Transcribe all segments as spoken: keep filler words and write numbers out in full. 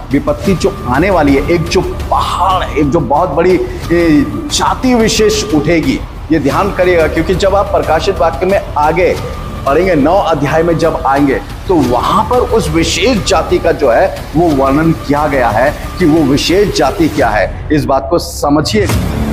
विपत्ति जो आने वाली है, एक जो पहाड़, एक जो बहुत बड़ी जाति विशेष उठेगी, ये ध्यान करिएगा। क्योंकि जब आप प्रकाशित वाक्य में आगे पढ़ेंगे, नौ अध्याय में जब आएंगे, तो वहां पर उस विशेष जाति का जो है वो वर्णन किया गया है कि वो विशेष जाति क्या है। इस बात को समझिए।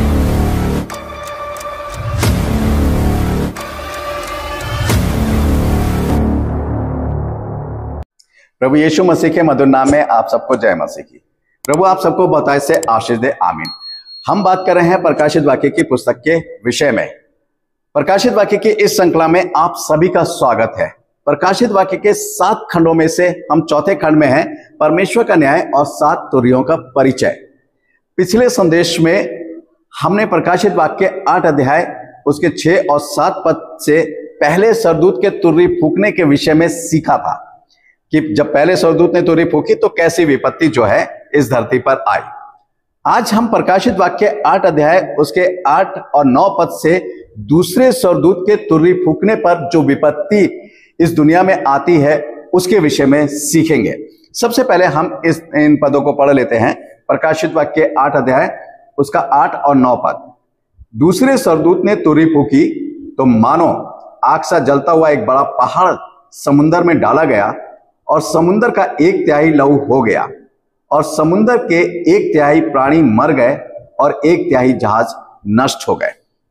प्रभु यीशु मसीह के मधुर नाम में आप सबको जय मसीह की। प्रभु आप सबको बहुतायत से आशीष दे, आमीन। हम बात कर रहे हैं प्रकाशित वाक्य की पुस्तक के विषय में। प्रकाशित वाक्य की इस श्रृंखला में आप सभी का स्वागत है। प्रकाशित वाक्य के सात खंडों में से हम चौथे खंड में हैं, परमेश्वर का न्याय और सात तुरहियों का परिचय। पिछले संदेश में हमने प्रकाशित वाक्य आठ अध्याय उसके छह और सात पद से पहले सरदूत के तुरही फूकने के विषय में सीखा था कि जब पहले सरदूत ने तुरही फूकी तो कैसी विपत्ति जो है इस धरती पर आई। आज हम प्रकाशित वाक्य आठ अध्याय उसके आठ और नौ पद से दूसरे सरदूत के तुरही फूकने पर जो विपत्ति इस दुनिया में आती है उसके विषय में सीखेंगे। सबसे पहले हम इस इन पदों को पढ़ लेते हैं। प्रकाशित वाक्य आठ अध्याय उसका आठ और नौ पद। दूसरे सरदूत ने तुरही फूकी तो मानो आग सा जलता हुआ एक बड़ा पहाड़ समुद्र में डाला गया और समुद्र का एक तिहाई लहू हो गया और समुद्र के एक तिहाई प्राणी मर गए और एक तिहाई जहाज नष्ट हो गए।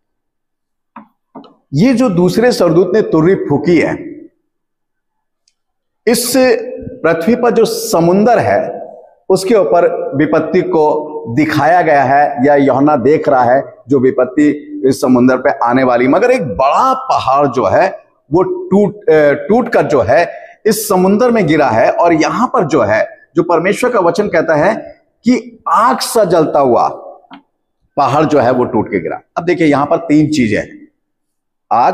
ये जो दूसरे सरदूत ने तुरही फूकी है, इस पृथ्वी पर जो समुद्र है उसके ऊपर विपत्ति को दिखाया गया है, या यूहन्ना देख रहा है जो विपत्ति इस समुद्र पे आने वाली। मगर एक बड़ा पहाड़ जो है वो टूट टूट कर जो है इस समुद्र में गिरा है, और यहां पर जो है जो परमेश्वर का वचन कहता है कि आग सा जलता हुआ पहाड़ जो है वो टूट के गिरा। अब देखिए यहां पर तीन चीजें हैं, आग,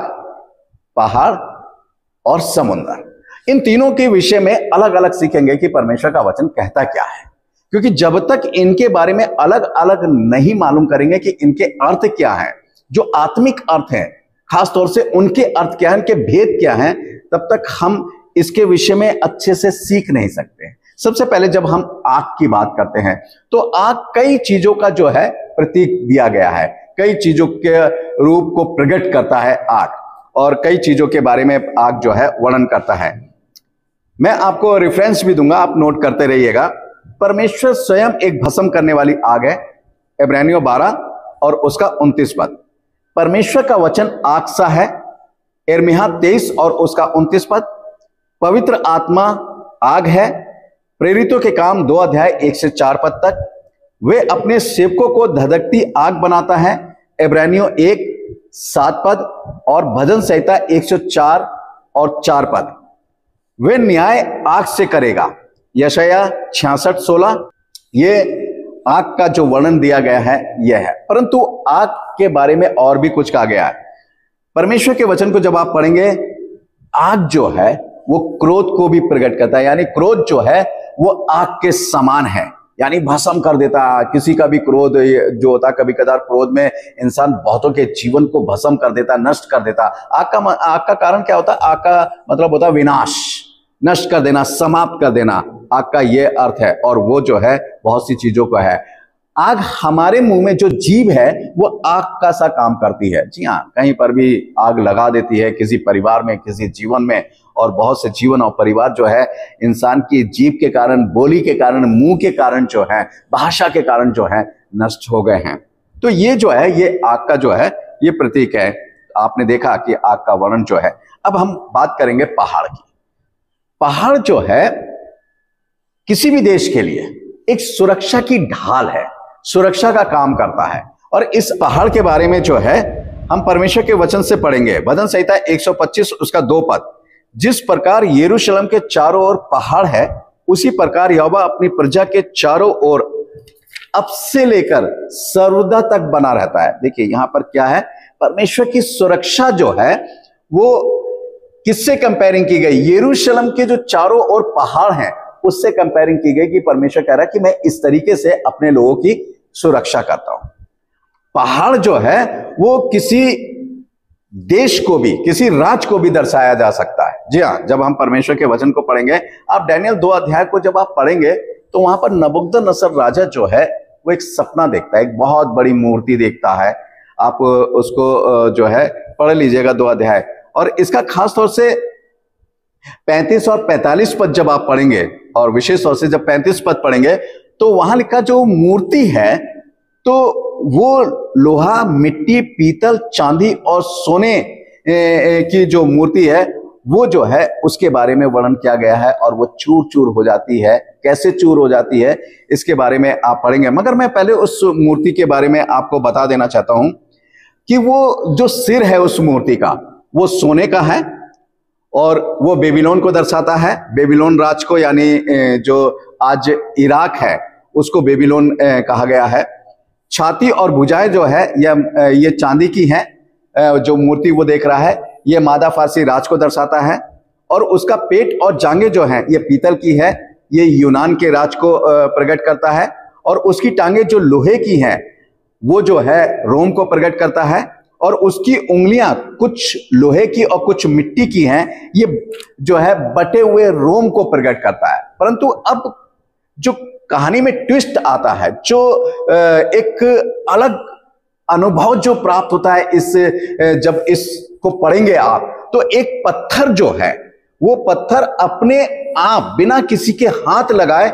पहाड़ और समुद्र। इन तीनों के विषय में अलग अलग सीखेंगे कि परमेश्वर का वचन कहता क्या है। क्योंकि जब तक इनके बारे में अलग अलग नहीं मालूम करेंगे कि इनके अर्थ क्या है, जो आत्मिक अर्थ है, खासतौर से उनके अर्थ क्या है, उनके भेद क्या है, तब तक हम इसके विषय में अच्छे से सीख नहीं सकते। सबसे पहले जब हम आग की बात करते हैं तो आग कई चीजों का जो है प्रतीक दिया गया है, कई चीजों के रूप को प्रकट करता है आग, और कई चीजों के बारे में आग जो है वर्णन करता है। मैं आपको रेफरेंस भी दूंगा, आप नोट करते रहिएगा। परमेश्वर स्वयं एक भस्म करने वाली आग है, इब्रानियों बारह और उसका उनतीस पद। परमेश्वर का वचन आग सा है, यिर्मयाह तेईस और उसका उनतीस पद। पवित्र आत्मा आग है, प्रेरितों के काम दो अध्याय एक से चार पद तक। वे अपने सेवकों को धधकती आग बनाता है, इब्रानियों एक सात पद और भजन संहिता एक सौ चार और चार पद। वे न्याय आग से करेगा, यशायाह छियासठ सोलह। ये आग का जो वर्णन दिया गया है यह है। परंतु आग के बारे में और भी कुछ कहा गया है। परमेश्वर के वचन को जब आप पढ़ेंगे, आग जो है वो क्रोध को भी प्रकट करता है, यानी क्रोध जो है वो आग के समान है, यानी भस्म कर देता है। किसी का भी क्रोध जो होता है, कभी कदार क्रोध में इंसान बहुतों के जीवन को भस्म कर देता, नष्ट कर देता। आग का आग का कारण क्या होता है? आग का मतलब होता है विनाश, नष्ट कर देना, समाप्त कर देना। आग का ये अर्थ है, और वो जो है बहुत सी चीजों का है। आग हमारे मुंह में जो जीभ है वो आग का सा काम करती है। जी हाँ, कहीं पर भी आग लगा देती है, किसी परिवार में, किसी जीवन में, और बहुत से जीवन और परिवार जो है इंसान की जीभ के कारण, बोली के कारण, मुंह के कारण जो है, भाषा के कारण जो है नष्ट हो गए हैं। तो ये जो है ये आग का जो है ये प्रतीक है। आपने देखा कि आग का वर्णन जो है। अब हम बात करेंगे पहाड़ की। पहाड़ जो है किसी भी देश के लिए एक सुरक्षा की ढाल है, सुरक्षा का काम करता है। और इस पहाड़ के बारे में जो है हम परमेश्वर के वचन से पढ़ेंगे। भजन संहिता एक सौ पच्चीस उसका दो पद। जिस प्रकार यरूशलेम के चारों ओर पहाड़ है, उसी प्रकार यहोवा अपनी प्रजा के चारों ओर अब से लेकर सर्वदा तक बना रहता है। देखिए यहां पर क्या है, परमेश्वर की सुरक्षा जो है वो किससे कंपेयरिंग की गई? यरूशलेम के जो चारों ओर पहाड़ हैं उससे कंपेयरिंग की गई कि परमेश्वर कह रहा है कि मैं इस तरीके से अपने लोगों की सुरक्षा करता हूं। पहाड़ जो है वो किसी देश को भी, किसी राज्य को भी दर्शाया जा सकता है। जी हाँ, जब हम परमेश्वर के वचन को पढ़ेंगे, आप डैनियल दो अध्याय को जब आप पढ़ेंगे तो वहां पर नबूकदनेस्सर राजा जो है वो एक सपना देखता है, एक बहुत बड़ी मूर्ति देखता है। आप उसको जो है पढ़ लीजिएगा दो अध्याय, और इसका खास तौर से पैंतीस और पैंतालीस पद जब आप पढ़ेंगे, और विशेष तौर से जब पैंतीस पद पढ़ेंगे, तो वहां लिखा जो मूर्ति है तो वो लोहा, मिट्टी, पीतल, चांदी और सोने की जो मूर्ति है वो जो है उसके बारे में वर्णन किया गया है, और वो चूर चूर हो जाती है। कैसे चूर हो जाती है इसके बारे में आप पढ़ेंगे, मगर मैं पहले उस मूर्ति के बारे में आपको बता देना चाहता हूं कि वो जो सिर है उस मूर्ति का वो सोने का है, और वो बेबीलोन को दर्शाता है, बेबीलोन राज को, यानी जो आज इराक है उसको बेबीलोन कहा गया है। छाती और भुजाएं जो है ये ये चांदी की हैं, जो मूर्ति वो देख रहा है ये मादा फारसी राज को दर्शाता है, और उसका पेट और जांघें जो हैं ये पीतल की है, ये यूनान के राज को प्रकट करता है, और उसकी टांगें जो लोहे की हैं वो जो है रोम को प्रकट करता है, और उसकी उंगलियां कुछ लोहे की और कुछ मिट्टी की हैं, ये जो है बटे हुए रोम को प्रकट करता है। परंतु अब जो कहानी में ट्विस्ट आता है, जो एक अलग अनुभव जो प्राप्त होता है इस जब इसको पढ़ेंगे आप, तो एक पत्थर जो है वो पत्थर अपने आप बिना किसी के हाथ लगाए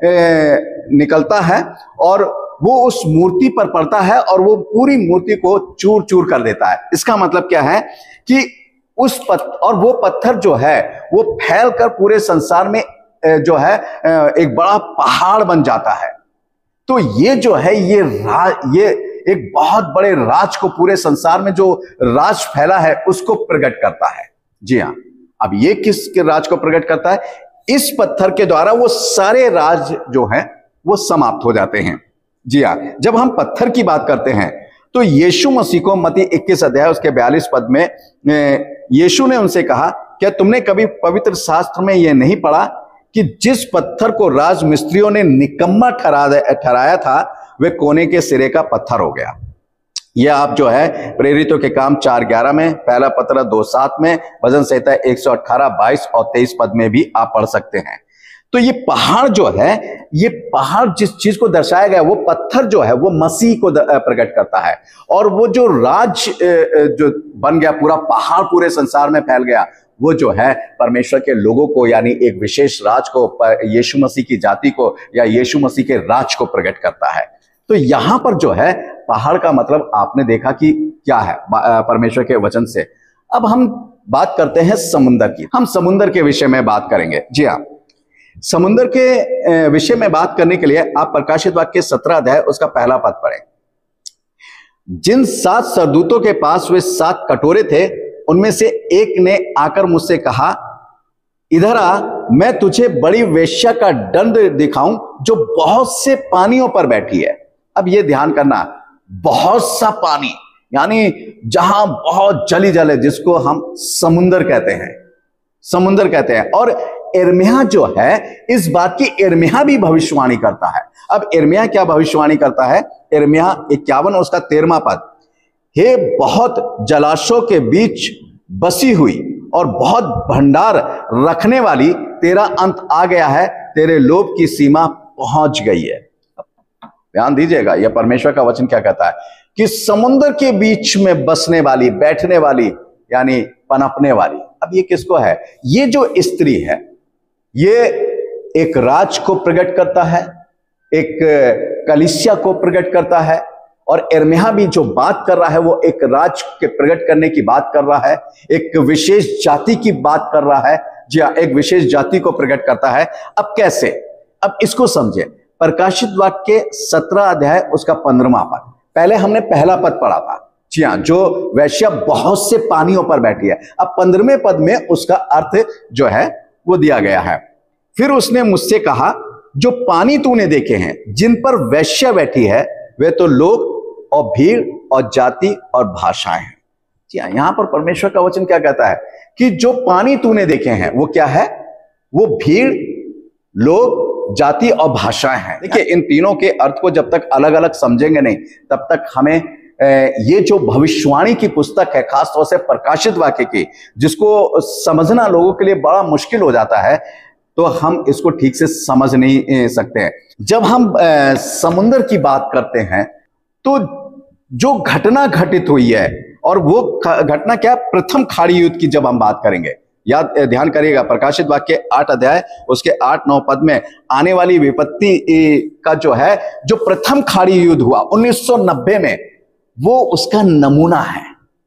निकलता है, और वो उस मूर्ति पर पड़ता है, और वो पूरी मूर्ति को चूर चूर कर देता है। इसका मतलब क्या है कि उस पत्थर, और वो पत्थर जो है वो फैलकर पूरे संसार में जो है एक बड़ा पहाड़ बन जाता है। तो ये जो है ये राज, ये एक बहुत बड़े राज को, पूरे संसार में जो राज फैला है उसको प्रकट करता है। जी हाँ, अब ये किसके राज को प्रकट करता है? इस पत्थर के द्वारा वो सारे राज जो हैं वो समाप्त हो जाते हैं। जी हाँ, जब हम पत्थर की बात करते हैं तो यीशु मसीह को मत्ती इक्कीस अध्याय उसके बयालीस पद में यीशु ने उनसे कहा, क्या तुमने कभी पवित्र शास्त्र में यह नहीं पढ़ा कि जिस पत्थर को राज मिस्त्रियों ने निकम्मा ठहरा ठहराया था वे कोने के सिरे का पत्थर हो गया। यह आप जो है प्रेरितों के काम चार ग्यारह में, पहला पत्र दो सात में, भजन संहिता एक सौ अठारह बाईस और तेईस पद में भी आप पढ़ सकते हैं। तो ये पहाड़ जो है, ये पहाड़ जिस चीज को दर्शाया गया, वो पत्थर जो है वो मसीह को प्रकट करता है, और वो जो राज जो बन गया, पूरा पहाड़ पूरे संसार में फैल गया, वो जो है परमेश्वर के लोगों को, यानी एक विशेष राज को, यीशु मसीह की जाति को या यीशु मसीह के राज को प्रकट करता है। तो यहां पर जो है पहाड़ का मतलब आपने देखा कि क्या है परमेश्वर के वचन से। अब हम बात करते हैं समुंदर की। हम समुंदर के विषय में बात करेंगे। जी हाँ, समुंदर के विषय में बात करने के लिए आप प्रकाशित वाक्य सत्रह अध्याय उसका पहला पद पढ़ें। जिन सात सरदूतों के पास वे सात कटोरे थे, उनमें से एक ने आकर मुझसे कहा, इधर आ, मैं तुझे बड़ी वेश्या का दंड दिखाऊं जो बहुत से पानियों पर बैठी है। अब ये ध्यान करना, बहुत सा पानी, यानी जहां बहुत जली जल है, जिसको हम समुंदर कहते हैं, समुंदर कहते हैं। और यिर्मयाह जो है इस बात की यिर्मयाह भी भविष्यवाणी करता है। अब यिर्मयाह क्या भविष्यवाणी करता है? यिर्मयाह इक्यावन उसका तेरहवां पद, हे बहुत जलाशयों के बीच बसी हुई और बहुत भंडार रखने वाली, तेरा अंत आ गया है, तेरे लोभ की सीमा पहुंच गई है। ध्यान दीजिएगा, यह परमेश्वर का वचन क्या कहता है कि समुद्र के बीच में बसने वाली, बैठने वाली, यानी पनपने वाली। अब ये किसको है? ये जो स्त्री है ये एक राज को प्रकट करता है, एक कलीसिया को प्रकट करता है, और यिर्मयाह भी जो बात कर रहा है वो एक राज के प्रकट करने की बात कर रहा है, एक विशेष जाति की बात कर रहा है। जी हाँ, एक विशेष जाति को प्रकट करता है। अब कैसे? अब इसको समझे। प्रकाशित वाक्य सत्रह अध्याय उसका पंद्रहवां पद, पहले हमने पहला पद पढ़ा था। जी हाँ, जो वैश्या बहुत से पानियों पर बैठी है। अब पंद्रहवें पद में उसका अर्थ जो है वो दिया गया है। फिर उसने मुझसे कहा, जो पानी तूने देखे हैं जिन पर वैश्या बैठी है वे तो लोग और भीड़ और जाति और भाषाएं हैं। जी हाँ, यहां पर परमेश्वर का वचन क्या कहता है कि जो पानी तूने देखे हैं वो क्या है? वो भीड़, लोग, जाति और भाषाएं हैं। देखिए, इन तीनों के अर्थ को जब तक अलग अलग समझेंगे नहीं, तब तक हमें ये जो भविष्यवाणी की पुस्तक है, खासतौर से प्रकाशित वाक्य की, जिसको समझना लोगों के लिए बड़ा मुश्किल हो जाता है। तो हम इसको ठीक से समझ नहीं सकते हैं। जब हम आ, समुद्र की बात करते हैं तो जो घटना घटित हुई है, और वो घटना क्या, प्रथम खाड़ी युद्ध की जब हम बात करेंगे, याद ध्यान करिएगा, प्रकाशित वाक्य आठ अध्याय उसके आठ नौ पद में आने वाली विपत्ति का जो है, जो प्रथम खाड़ी युद्ध हुआ उन्नीस सौ नब्बे में, वो उसका नमूना है।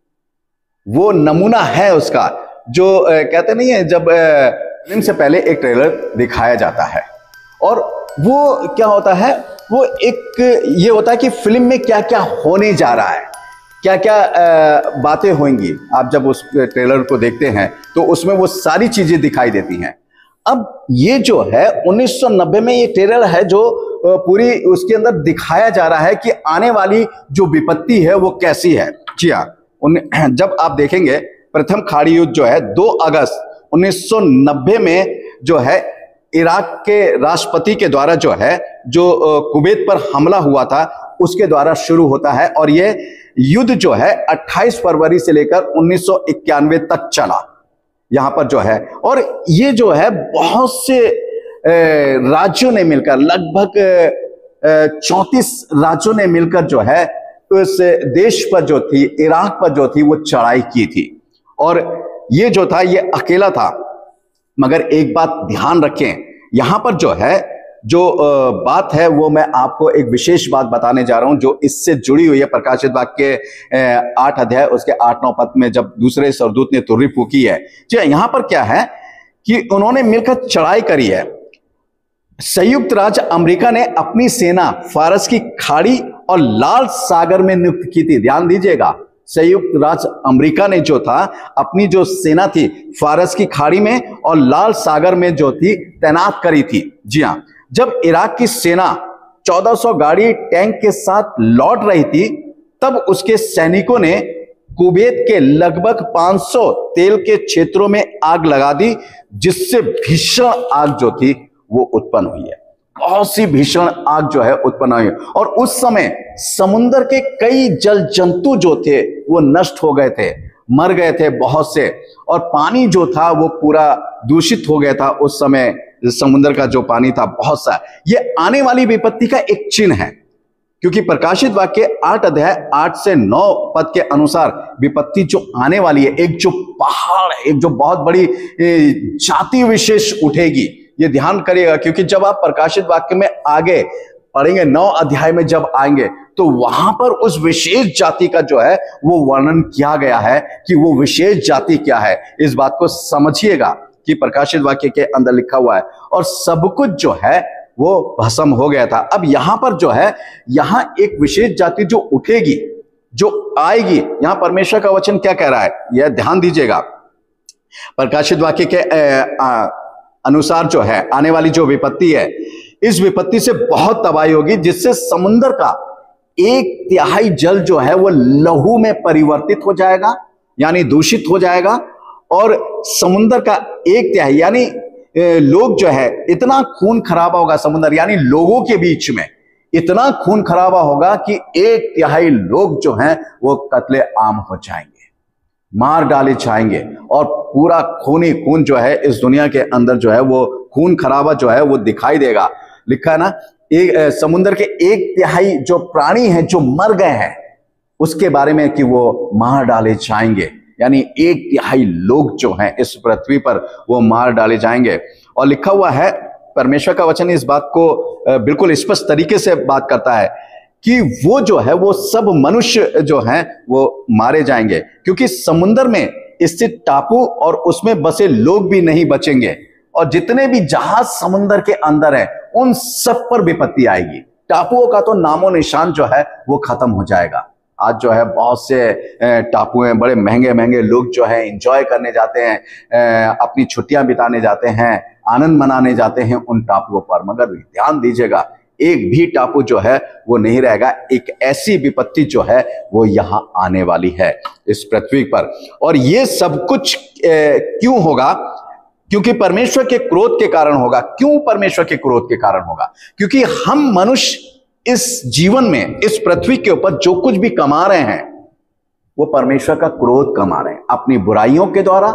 वो नमूना है उसका, जो कहते नहीं है, जब फिल्म से पहले एक ट्रेलर दिखाया जाता है और वो क्या होता है, वो एक ये होता है कि फिल्म में क्या क्या होने जा रहा है, क्या क्या बातें होंगी। आप जब उस ट्रेलर को देखते हैं तो उसमें वो सारी चीजें दिखाई देती हैं। अब ये जो है उन्नीस सौ नब्बे में ये ट्रेलर है जो पूरी उसके अंदर दिखाया जा रहा है कि आने वाली जो विपत्ति है वो कैसी है। जी हाँ, जब आप देखेंगे प्रथम खाड़ी युद्ध जो है दो अगस्त उन्नीस सौ नब्बे में जो है इराक के राष्ट्रपति के द्वारा जो है, जो कुवैत पर हमला हुआ था उसके द्वारा शुरू होता है, और ये युद्ध जो है अट्ठाईस फरवरी से लेकर उन्नीस सौ इक्यानवे तक चला यहां पर जो है। और ये जो है बहुत से राज्यों ने मिलकर, लगभग चौंतीस राज्यों ने मिलकर जो है उस देश पर जो थी, इराक पर जो थी, वो चढ़ाई की थी। और ये जो था ये अकेला था, मगर एक बात ध्यान रखें, यहां पर जो है जो बात है वो मैं आपको एक विशेष बात बताने जा रहा हूं जो इससे जुड़ी हुई है। प्रकाशित वाक्य आठ अध्याय उसके आठ नौ पद में जब दूसरे स्वर्गदूत ने तुरही फूकी है, जी यहां पर क्या है कि उन्होंने मिलकर चढ़ाई करी है। संयुक्त राज्य अमेरिका ने अपनी सेना फारस की खाड़ी और लाल सागर में नियुक्त की थी। ध्यान दीजिएगा, संयुक्त राज्य अमेरिका ने जो था अपनी जो सेना थी फारस की खाड़ी में और लाल सागर में जो थी तैनात करी थी। जी हाँ, जब इराक की सेना चौदह सौ गाड़ी टैंक के साथ लौट रही थी, तब उसके सैनिकों ने कुवैत के लगभग पाँच सौ तेल के क्षेत्रों में आग लगा दी, जिससे भीषण आग जो थी वो उत्पन्न हुई है। बहुत सी भीषण आग जो है उत्पन्न हुई, और उस समय समुद्र के कई जल जंतु जो थे वो नष्ट हो गए थे, मर गए थे बहुत से, और पानी जो था वो पूरा दूषित हो गया था। उस समय समुद्र का जो पानी था बहुत सा। ये आने वाली विपत्ति का एक चिन्ह है, क्योंकि प्रकाशित वाक्य आठ अध्याय आठ से नौ पद के अनुसार विपत्ति जो आने वाली है, एक जो पहाड़, एक जो बहुत बड़ी जाति विशेष उठेगी। ये ध्यान करिएगा, क्योंकि जब आप प्रकाशित वाक्य में आगे पढ़ेंगे, नौ अध्याय में जब आएंगे, तो वहां पर उस विशेष जाति का जो है वो वर्णन किया गया है कि वो विशेष जाति क्या है। इस बात को समझिएगा कि प्रकाशित वाक्य के अंदर लिखा हुआ है, और सब कुछ जो है वो भस्म हो गया था। अब यहां पर जो है, यहां एक विशेष जाति जो उठेगी, जो आएगी, यहां परमेश्वर का वचन क्या कह रहा है, यह ध्यान दीजिएगा। प्रकाशित वाक्य के आ, आ, अनुसार जो है आने वाली जो विपत्ति है, इस विपत्ति से बहुत तबाही होगी, जिससे समुद्र का एक तिहाई जल जो है वो लहू में परिवर्तित हो जाएगा, यानी दूषित हो जाएगा, और समुद्र का एक तिहाई यानी लोग जो है, इतना खून खराबा होगा समुद्र, यानी लोगों के बीच में इतना खून खराबा होगा कि एक तिहाई लोग जो हैं वो कत्ले आम हो जाएंगे, मार डाले जाएंगे, और पूरा खूनी खून जो है इस दुनिया के अंदर जो है वो खून खराबा जो है वो दिखाई देगा। लिखा है ना, एक समुद्र के एक तिहाई जो प्राणी हैं जो मर गए हैं उसके बारे में कि वो मार डाले जाएंगे, यानी एक तिहाई लोग जो हैं इस पृथ्वी पर वो मार डाले जाएंगे। और लिखा हुआ है, परमेश्वर का वचन इस बात को बिल्कुल स्पष्ट तरीके से बात करता है कि वो जो है वो सब मनुष्य जो हैं वो मारे जाएंगे, क्योंकि समुद्र में स्थित टापू और उसमें बसे लोग भी नहीं बचेंगे, और जितने भी जहाज समुद्र के अंदर है उन सब पर विपत्ति आएगी। टापुओं का तो नामो निशान जो है वो खत्म हो जाएगा। आज जो है बहुत से टापू हैं, बड़े महंगे महंगे लोग जो है एंजॉय करने जाते हैं, अपनी छुट्टियां बिताने जाते हैं, आनंद मनाने जाते हैं उन टापुओं पर, मगर ध्यान दीजिएगा एक भी टापू जो है वो नहीं रहेगा। एक ऐसी विपत्ति जो है वो यहां आने वाली है इस पृथ्वी पर। और ये सब कुछ क्यों होगा? क्योंकि परमेश्वर के क्रोध के कारण होगा। क्यों परमेश्वर के क्रोध के कारण होगा? क्योंकि हम मनुष्य इस जीवन में, इस पृथ्वी के ऊपर जो कुछ भी कमा रहे हैं वो परमेश्वर का क्रोध कमा रहे हैं, अपनी बुराइयों के द्वारा,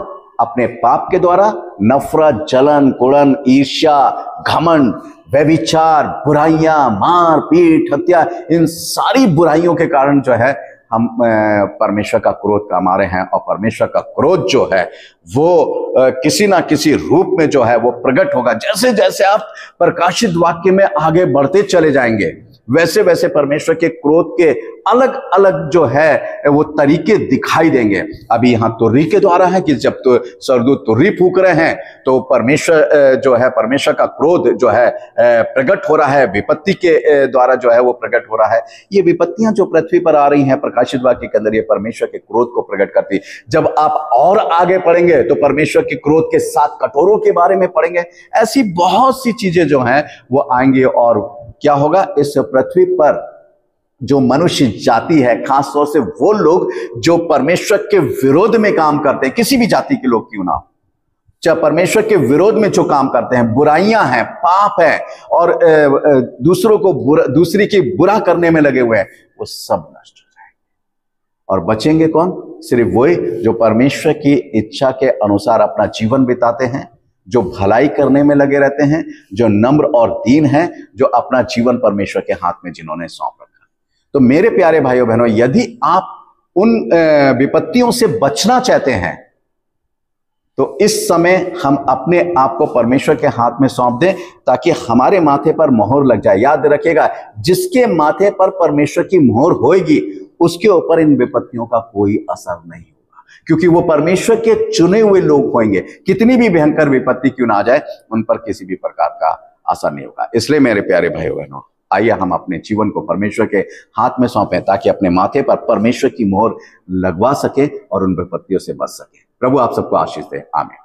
अपने पाप के द्वारा नफरत, जलन, कुड़न, ईर्ष्या, घमंड, व्यभिचार, बुराइयां, मार पीट, हत्या, इन सारी बुराइयों के कारण जो है हम परमेश्वर का क्रोध का मारे हैं। और परमेश्वर का क्रोध जो है वो किसी ना किसी रूप में जो है वो प्रकट होगा। जैसे जैसे आप प्रकाशित वाक्य में आगे बढ़ते चले जाएंगे, वैसे वैसे परमेश्वर के क्रोध के अलग अलग जो है वो तरीके दिखाई देंगे। अभी यहां तुर्री के द्वारा है कि जब तो स्वर्गदूत तुर्री फूंक रहे हैं तो परमेश्वर जो है, परमेश्वर का क्रोध जो है प्रकट हो रहा है, विपत्ति के द्वारा जो है वो प्रकट हो रहा है। ये विपत्तियां जो पृथ्वी पर आ रही हैं प्रकाशित वाक्य के अंदर, ये परमेश्वर के क्रोध को प्रकट करती। जब आप और आगे पढ़ेंगे तो परमेश्वर के क्रोध के सात कटोरों के बारे में पढ़ेंगे। ऐसी बहुत सी चीजें जो हैं वो आएंगी। और क्या होगा, इस पृथ्वी पर जो मनुष्य जाति है, खास तौर से वो लोग जो परमेश्वर के विरोध में काम करते हैं, किसी भी जाति के लोग क्यों ना हो, चाहे परमेश्वर के विरोध में जो काम करते हैं, बुराइयां हैं, पाप है और दूसरों को बुरा, दूसरी की बुरा करने में लगे हुए हैं, वो सब नष्ट हो जाएंगे। और बचेंगे कौन? सिर्फ वही जो परमेश्वर की इच्छा के अनुसार अपना जीवन बिताते हैं, जो भलाई करने में लगे रहते हैं, जो नम्र और दीन हैं, जो अपना जीवन परमेश्वर के हाथ में जिन्होंने सौंप रखा। तो मेरे प्यारे भाइयों बहनों, यदि आप उन विपत्तियों से बचना चाहते हैं तो इस समय हम अपने आप को परमेश्वर के हाथ में सौंप दें ताकि हमारे माथे पर मोहर लग जाए। याद रखिएगा, जिसके माथे पर परमेश्वर की मोहर होगी उसके ऊपर इन विपत्तियों का कोई असर नहीं होगा, क्योंकि वो परमेश्वर के चुने हुए लोग होंगे। कितनी भी भयंकर विपत्ति क्यों ना आ जाए, उन पर किसी भी प्रकार का असर नहीं होगा। इसलिए मेरे प्यारे भाइयों बहनों, आइए हम अपने जीवन को परमेश्वर के हाथ में सौंपें ताकि अपने माथे पर परमेश्वर की मोहर लगवा सके और उन विपत्तियों से बच सके। प्रभु आप सबको आशीष दे। आमीन।